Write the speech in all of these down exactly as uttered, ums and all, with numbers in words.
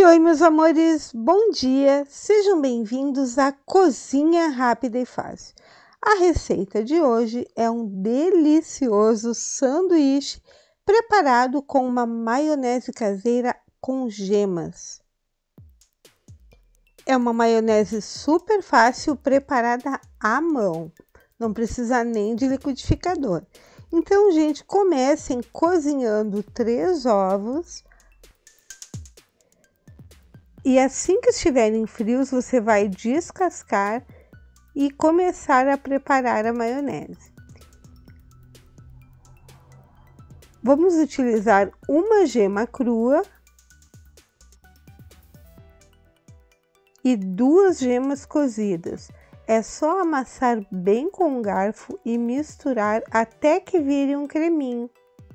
oi, meus amores, bom dia, sejam bem-vindos à Cozinha Rápida e Fácil. A receita de hoje é um delicioso sanduíche preparado com uma maionese caseira com gemas. É uma maionese super fácil preparada à mão, não precisa nem de liquidificador. Então, gente, comecem cozinhando três ovos. E assim que estiverem frios, você vai descascar e começar a preparar a maionese. Vamos utilizar uma gema crua e duas gemas cozidas. É só amassar bem com um garfo e misturar até que vire um creminho.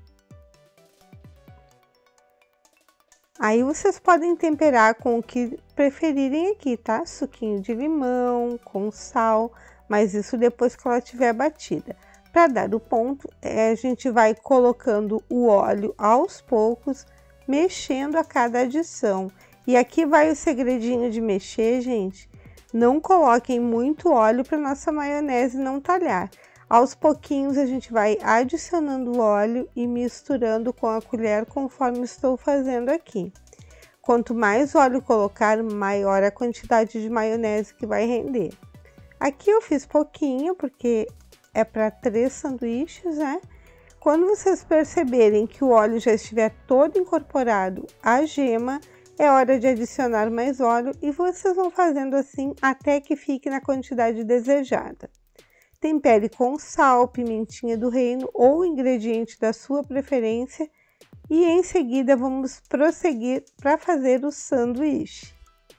Aí vocês podem temperar com o que preferirem aqui, tá? Suquinho de limão, com sal, mas isso depois que ela estiver batida. Para dar o ponto, é, a gente vai colocando o óleo aos poucos, mexendo a cada adição. E aqui vai o segredinho de mexer, gente. Não coloquem muito óleo para nossa maionese não talhar. Aos pouquinhos a gente vai adicionando o óleo e misturando com a colher conforme estou fazendo aqui. Quanto mais óleo colocar, maior a quantidade de maionese que vai render. Aqui eu fiz pouquinho porque é para três sanduíches, né? Quando vocês perceberem que o óleo já estiver todo incorporado à gema, é hora de adicionar mais óleo e vocês vão fazendo assim até que fique na quantidade desejada. Tempere com sal, pimentinha do reino ou ingrediente da sua preferência e em seguida vamos prosseguir para fazer o sanduíche.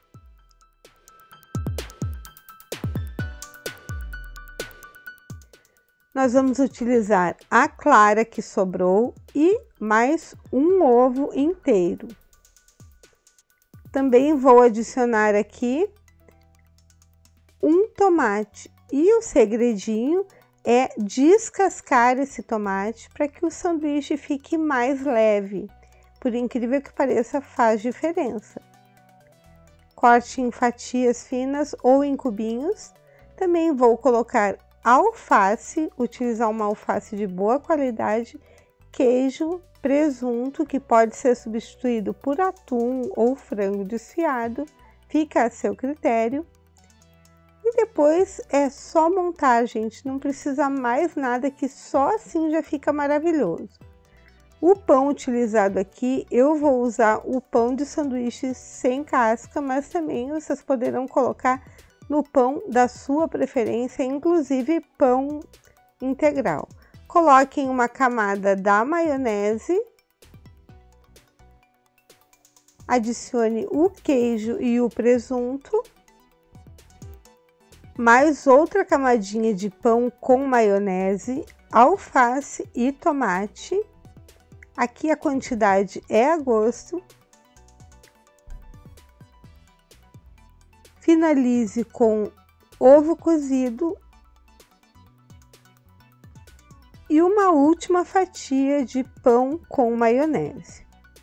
Nós vamos utilizar a clara que sobrou e mais um ovo inteiro. Também vou adicionar aqui um tomate. E o segredinho é descascar esse tomate para que o sanduíche fique mais leve. Por incrível que pareça, faz diferença. Corte em fatias finas ou em cubinhos. Também vou colocar alface, utilizar uma alface de boa qualidade, queijo, presunto, que pode ser substituído por atum ou frango desfiado, fica a seu critério. E depois é só montar, gente, não precisa mais nada, que só assim já fica maravilhoso. O pão utilizado aqui, eu vou usar o pão de sanduíche sem casca, mas também vocês poderão colocar no pão da sua preferência, inclusive pão integral. Coloquem uma camada da maionese, adicione o queijo e o presunto, mais outra camadinha de pão com maionese, alface e tomate. Aqui a quantidade é a gosto. Finalize com ovo cozido e uma última fatia de pão com maionese.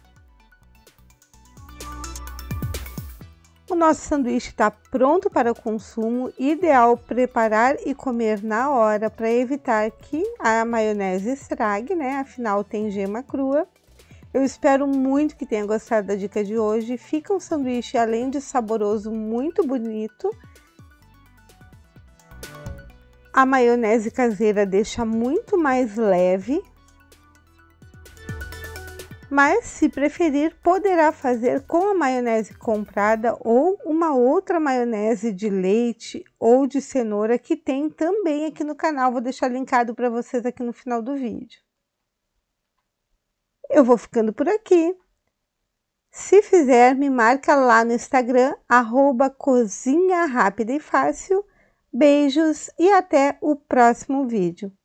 O nosso sanduíche está pronto para o consumo, ideal preparar e comer na hora para evitar que a maionese estrague, né? Afinal tem gema crua. Eu espero muito que tenha gostado da dica de hoje. Fica um sanduíche, além de saboroso, muito bonito. A maionese caseira deixa muito mais leve. Mas, se preferir, poderá fazer com a maionese comprada ou uma outra maionese de leite ou de cenoura que tem também aqui no canal. Vou deixar linkado para vocês aqui no final do vídeo. Eu vou ficando por aqui. Se fizer, me marca lá no Instagram, arroba Cozinha Rápida e Fácil. Beijos e até o próximo vídeo.